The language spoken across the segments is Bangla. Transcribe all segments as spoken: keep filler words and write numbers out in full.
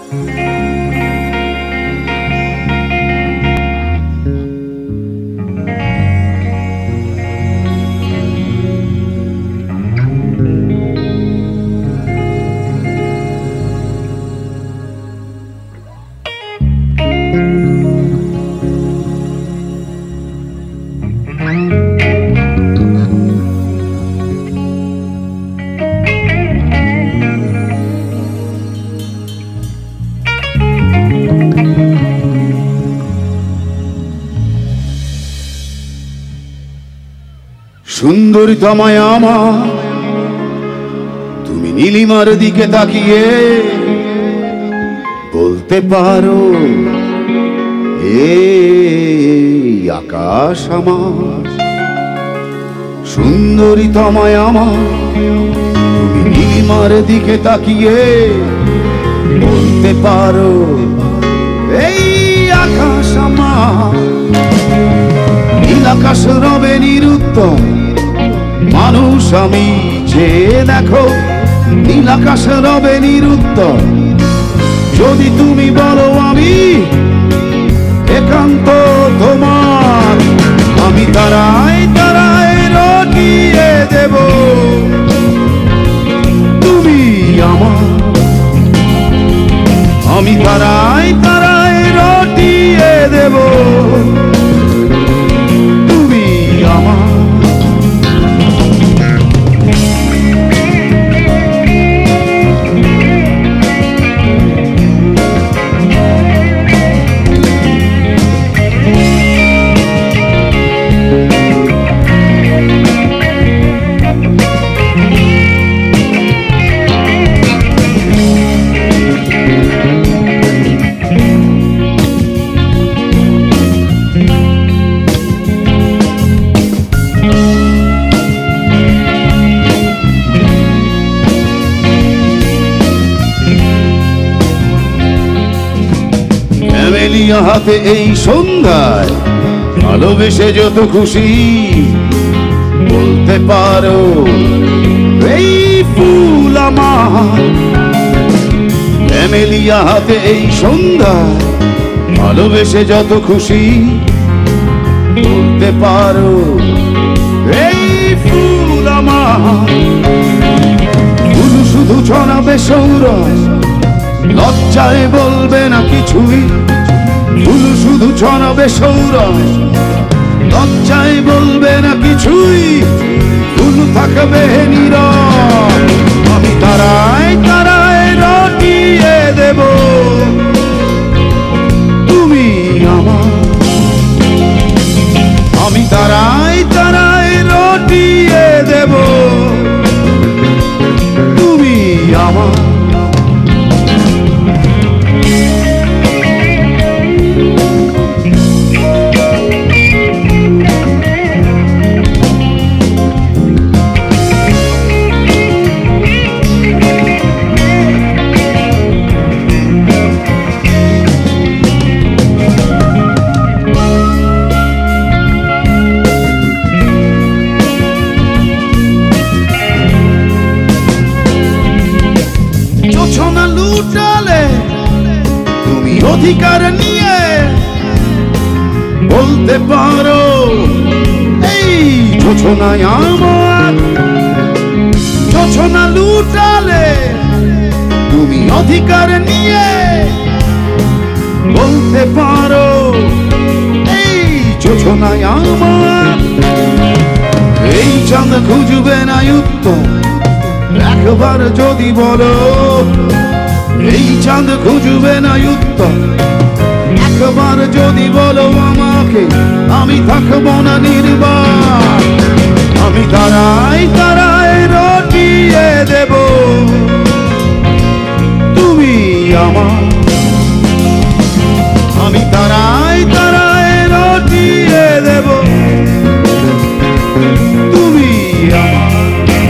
সুন্দরী তোমায় আমার তুমি নীলিমার দিকে তাকিয়ে বলতে পারো এই আকাশ আমার। সুন্দরী তোমায় আমার তুমি নীলিমার দিকে তাকিয়ে বলতে পারো এই আকাশ আমার। নীল আকাশ রবে নিরুত্তম মানুষ আমি যে দেখো, নীল আকাশ রবে নিরুত্তম যদি তুমি বলো আমি একান্ত তোমার। আমি তারায় তারায় রটিয়ে দেব তুমি আমার। আমি তারায় তারায় রটিয়ে দেব তুমি আমার। হাতে এই সন্ধ্যায় ভালোবেসে যত খুশি বলতে পারো এই ফুল আমার। ক্যামেলিয়া হাতে এই সন্ধ্যায় ভালোবেসে যত খুশি বলতে পারো এই ফুল আমার। ফুল শুধু ছড়াবে সৌরভ লজ্জায় বলবে না কিছুই। ফুল শুধু ছড়াবে সৌরভ লজ্জায় বলবে না কিছুই। ফুল থাকবে নীরব আমি তারায় তারায় রটিয়ে দেব তুমি আমার। আমি তারায় তারায় রটিয়ে দেব তুমি আমার। অধিকার নিয়ে বলতে পারো এই যোছনায় আমার। যোছনা লুটালে তুমি অধিকার নিয়ে বলতে পারো এই যোছনায় আমার। এই চাঁদ খুঁজবে না উত্তম একবার যদি বলো। এই চাঁদ খুঁজবে না উত্তম একবার যদি বলো আমাকে। আমি থাকবো না নির্বাক আমি তারায় তারায় রটিয়ে দেব তুমি আমার। আমি তারায় তারায় রটিয়ে দেব তুমি আমার।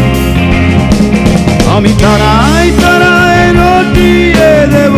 আমি তারায় তারায় রটিয়ে দেব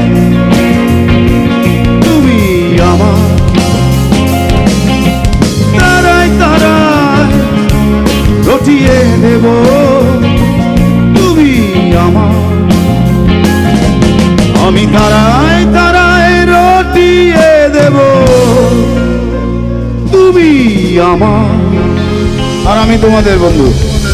তুমি আমার। তারায় তারায় রটিয়ে দেব তুমি আমার। আমি তারা তোমাদের বন্ধু।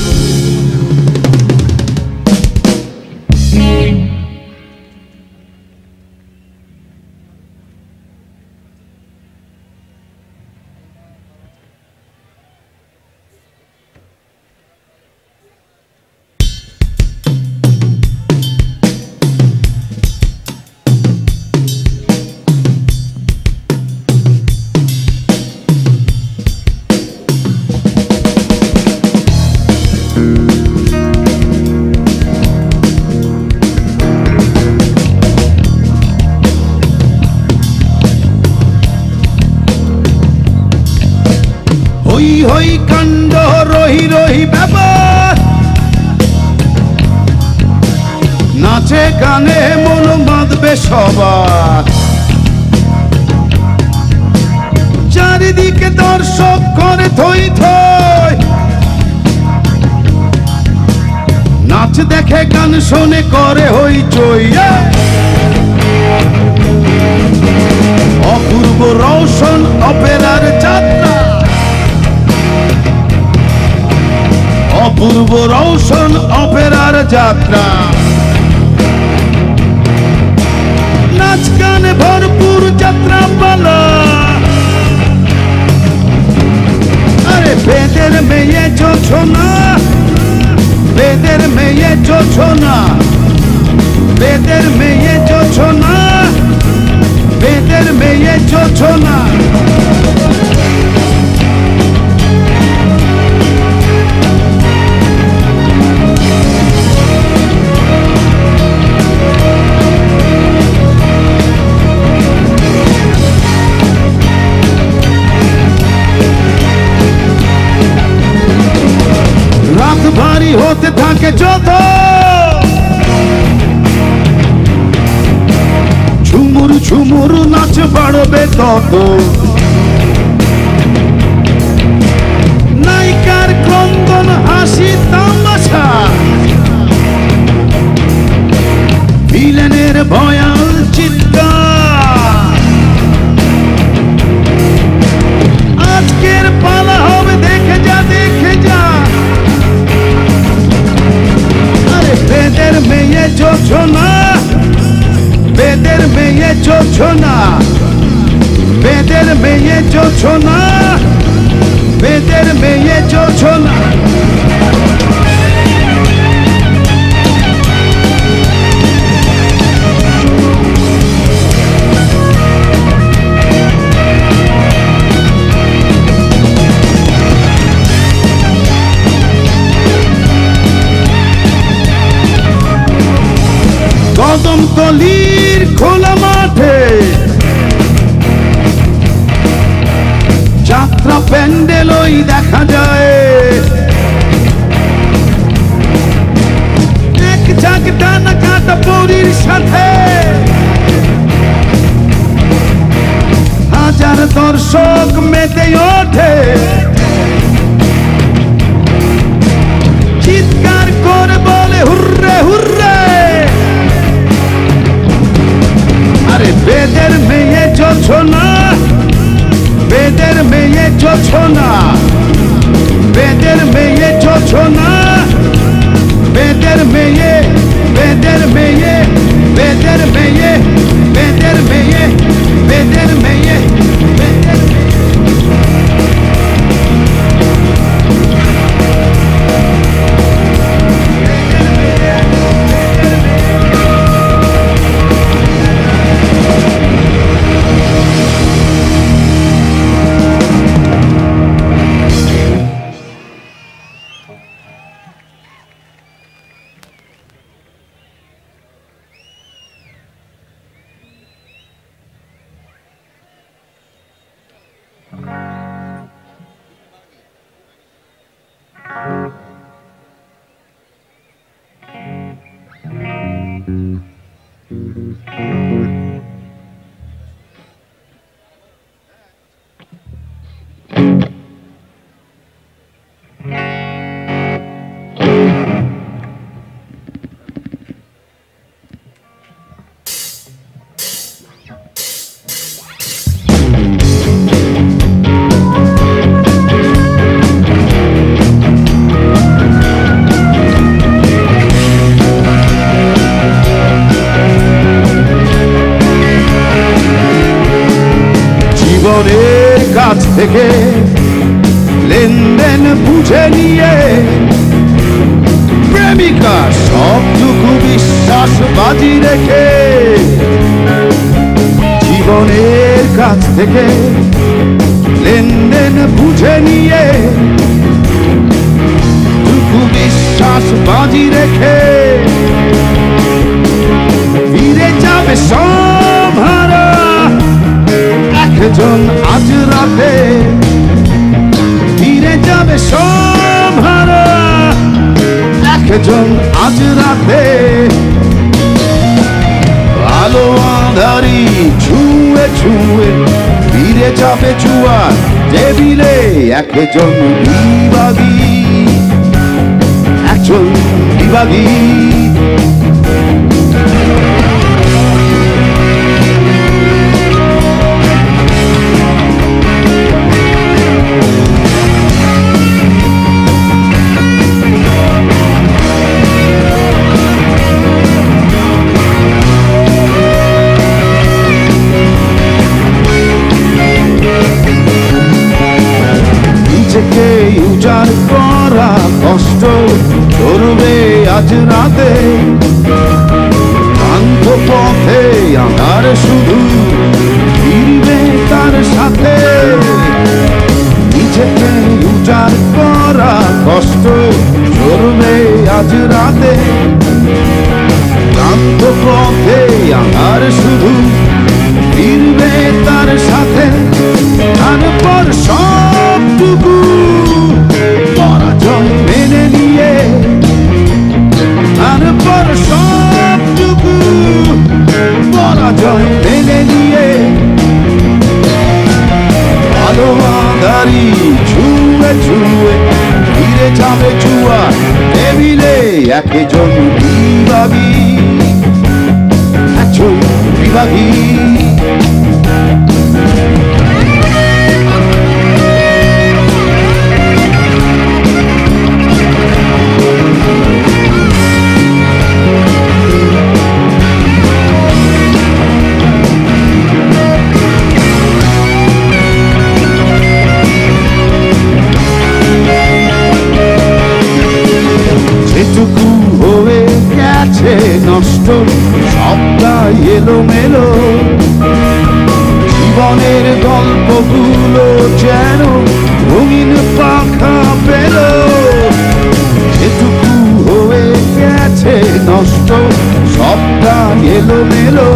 হই হই কাণ্ড রহি রহি ব্যাপার, নাচে গানে মন বাঁধবে সবার। চারিদিকে দর্শক করে থই থই, নাচ দেখে গান শোনে করে হইচই। অপূর্ব রৌশন অপেরার যাত্রা, অপূর্ব রৌশন অপেরার যাত্রা। নাচ গানে ভরপুর যাত্রা পালা, আরে বেদের মেয়ে জোছনা, বেদের মেয়ে জোছনা, বেদের মেয়ে জোছনা, বেদের মেয়ে জোছনা। রাত ভারী হতে থাকে যত, ঝুমুর ঝুমুর নাচ বাড়বে তত। নায়িকার ক্রন্দন হাসি তামাশা, ভিলেনের ভয়াল চিৎকার। আজকের পালা হবে দেখে যা দেখে যা, বেদের মেয়ে জোছনা, বেদের মেয়ে জোছনা, বেদের মেয়ে জোছনা, বেদের মেয়ে জোছনা। কদমতলির খোলা মাঠে যাত্রা প্যান্ডেল ওই দেখা যায়। এক ঝাঁক ডানা কাটা পরীর সাথে হাজার দর্শক মেতে ওঠে, চিৎকার করে বলে হুররে হুররে। আরে বেদের মেয়ে জোছনা, বেদের মেয়ে জোছনা, বেদের মেয়ে জোছনা, বেদের মেয়ে, বেদের মেয়ে, বেদের মেয়ে, বেদের মেয়ে, বেদের মেয়ে, বেদের মেয়ে। থেকে লেনদেন বুঝে নিয়ে প্রেমিকা সবটুকু বিশ্বাস বাজি রেখে জীবনের কাছ থেকে লেনদেন বুঝে নিয়ে টুকু বিশ্বাস বাজি রেখে ফিরে যাবে সব হারা একজন আজ রাতে ফিরে যাবে সব হারা একজন আজ রাতে আলো আঁধারি ছুঁয়ে ছুঁয়ে ফিরে যাবে জুয়ার টেবিলে একজন বিভাগী একজন বিভাগী নিজেকে উজাড় করা কষ্ট করবে আজ রাতে শান্ত পথে আঁধার শুধু ফিরবে তার সাথে নিজেকে উজাড় করা কষ্ট করবে আজ রাতে শান্ত পথে আঁধার শুধু ফিরবে তার সাথে তারপর সবটুকু পরাজয় মেনে নিয়ে তারপর সবটুকু পরাজয় মেনে নিয়ে আলো আঁধারি ছুঁয়ে ছুঁয়ে ফিরে যাবে জুয়া টেবিলে একজন বিভাগী একজন বিভাগী যেটুকু হয়ে গেছে নষ্ট সবটা এলোমেলো জীবনের গল্পগুলো যেন রঙিন পাখা পেল যেটুকু হয়ে গেছে নষ্ট সবটা এলোমেলো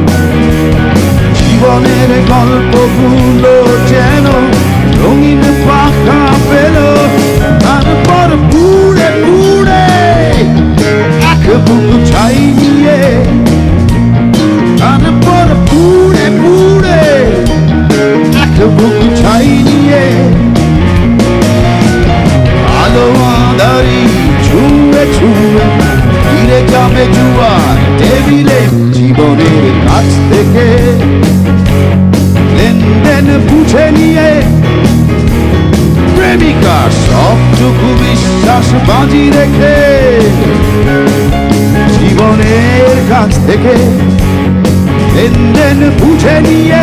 জীবনের গল্পগুলো যেন রঙিন পাখা পেল তারপর পুড়ে পুড়ে এক বুক ছাই নিয়ে তারপর পুড়ে পুড়ে এক বুক ছাই নিয়ে আলো আঁধারি ছুঁয়ে ছুঁয়ে ফিরে যাবে জুয়ার টেবিলে জীবনের কাছ থেকে লেনদেন বুঝে নিয়ে প্রেমিকা সবটুকু বিশ্বাস বাজি রেখে জীবনের কাছ থেকে লেনদেন বুঝে নিয়ে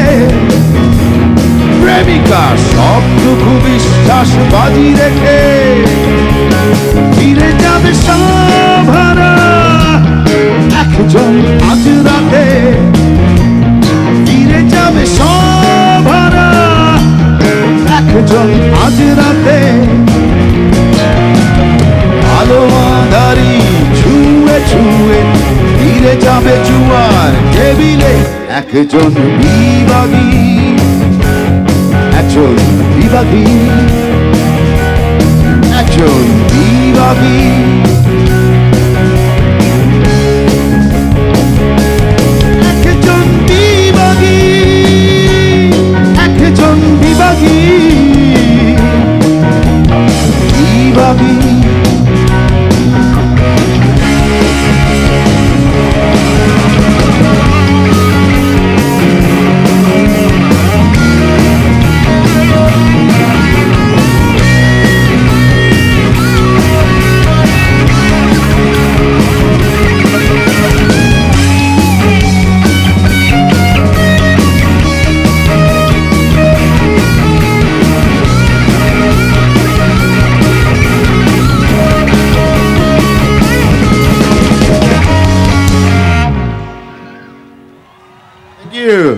প্রেমিকা সবটুকু বিশ্বাস বাজি রেখে ফিরে যাবে সব হারা একজন আজ রাতে ফিরে যাবে সব হারা একজন আজ রাতে আলো আঁধারি ছুঁয়ে ছুঁয়ে ফিরে যাবে জুয়ার টেবিলে একজন বিভাগী একজন বিভাগী একজন বিভাগী একজন বিভাগী একজন বিভাগী বিভাগী you.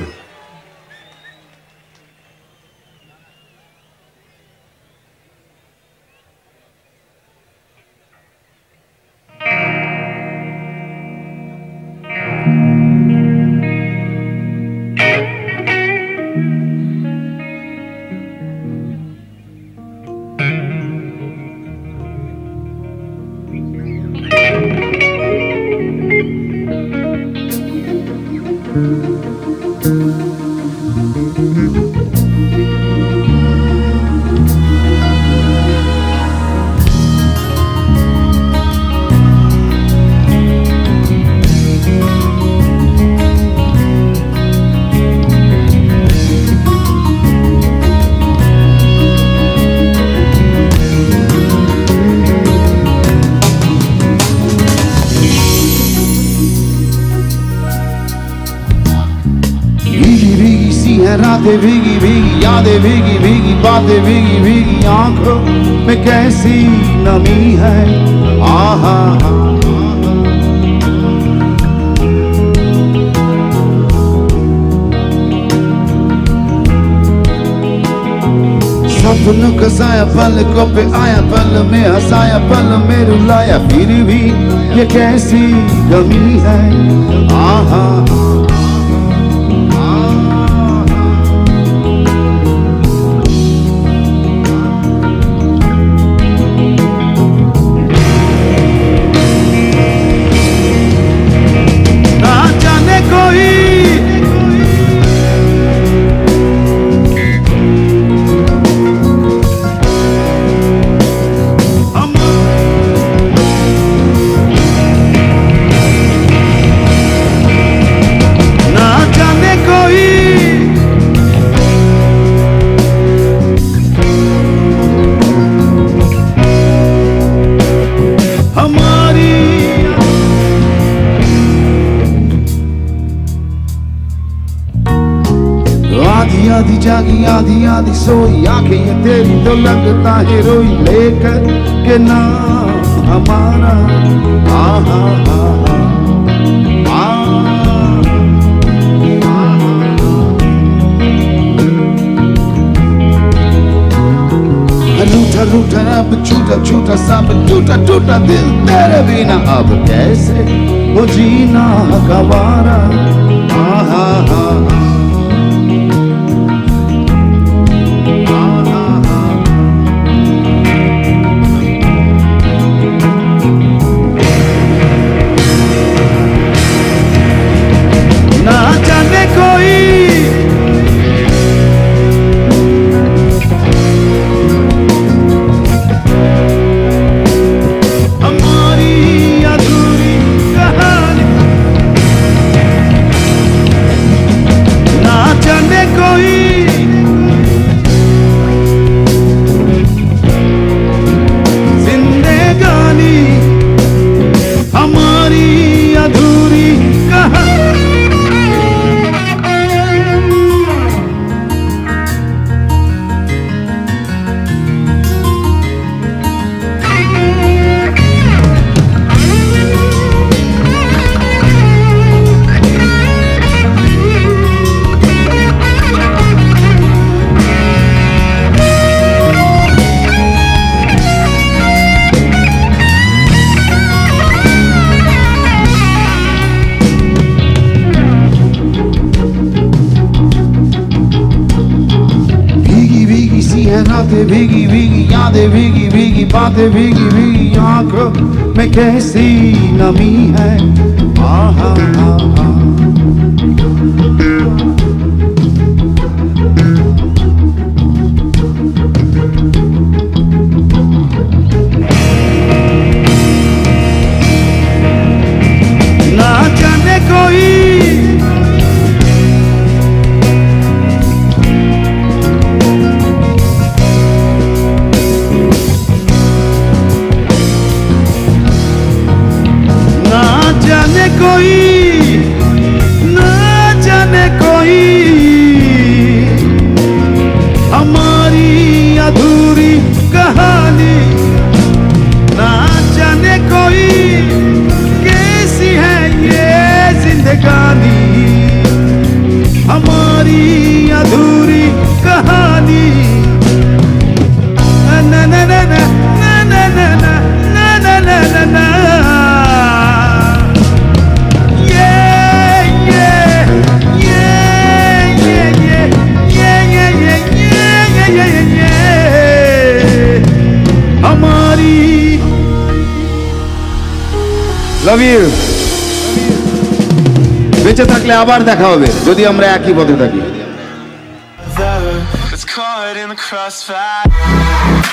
रातें भीगी भीगी यादें भीगी भीगी बातें भीगी भीगी आंखों में कैसी नमी है आहा सपनों का साया पलकों पे आया पल में हंसाया पल में रुलाया फिर भी ये कैसी गमी है आहा आधी जागी आधी आधी सोई आंखें ये तेरी तो लगता है रोई लेकर के नाम हमारा आहा रूठा रूठा अब छूटा छूटा सब टूटा टूटा दिल तेरे बिना अब कैसे वो जीना गवारा आहा भीगी भीगी यादें भीगी भीगी बातें भीगी भीगी आंखों में कैसी नमी है आहा आहा ना जाने कोई कोई ना जाने कोई हमारी अधूरी कहानी ना जाने कोई कैसी है ये जिंदगानी লাভ ইউ। বেঁচে থাকলে আবার দেখা হবে যদি আমরা একই পথে থাকি।